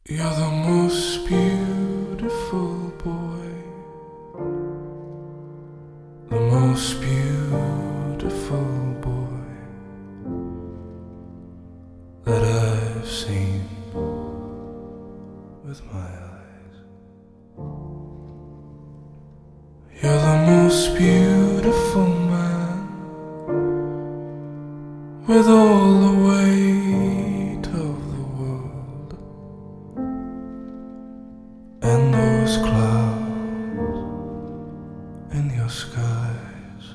You're the most beautiful boy, the most beautiful boy that I've seen with my eyes. You're the most beautiful man, with all the weight of the world and those clouds in your skies.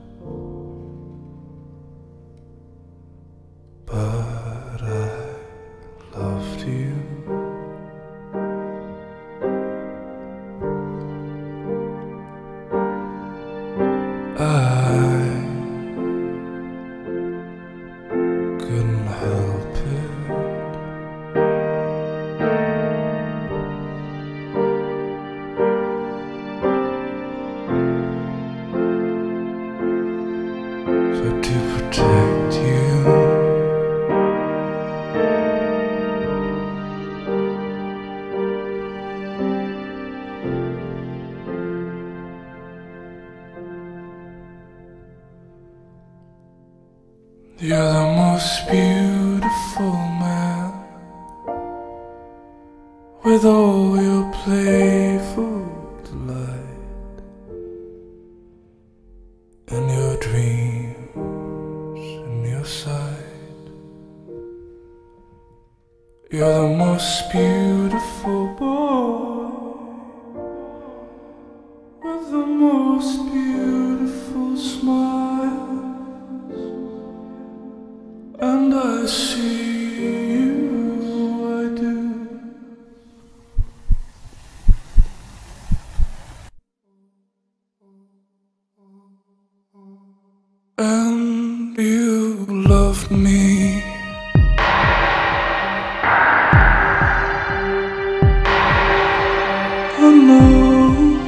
But I loved you. I couldn't help it. So to protect you, you're the most beautiful man, with all your playful delight and your dreams in your sight. You're the most beautiful boy, with the most beautiful smile. And I see you, I do. And you love me. I know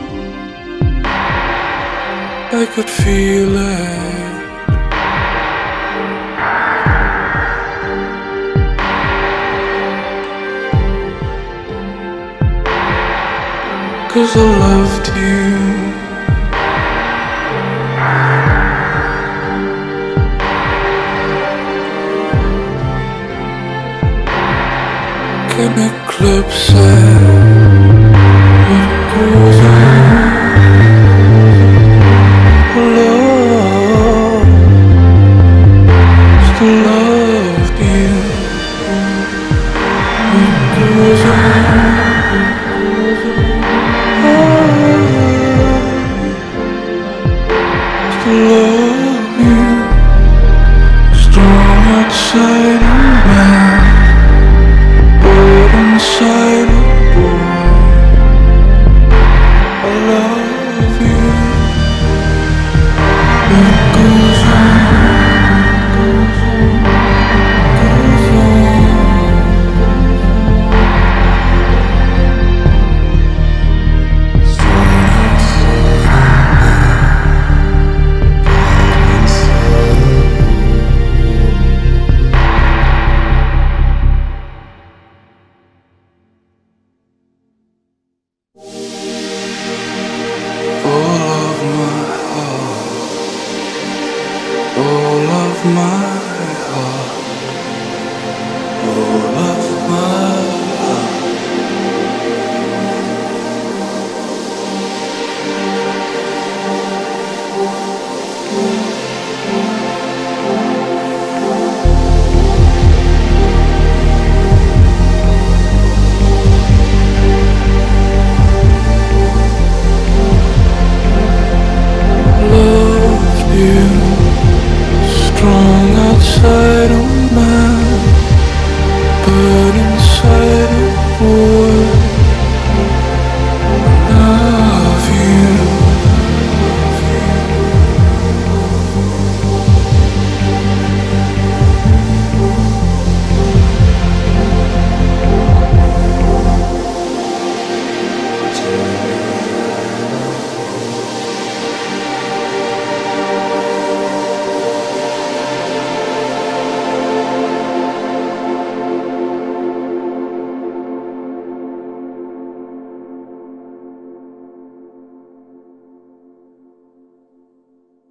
I could feel it. 'Cause I loved you. Can eclipse it.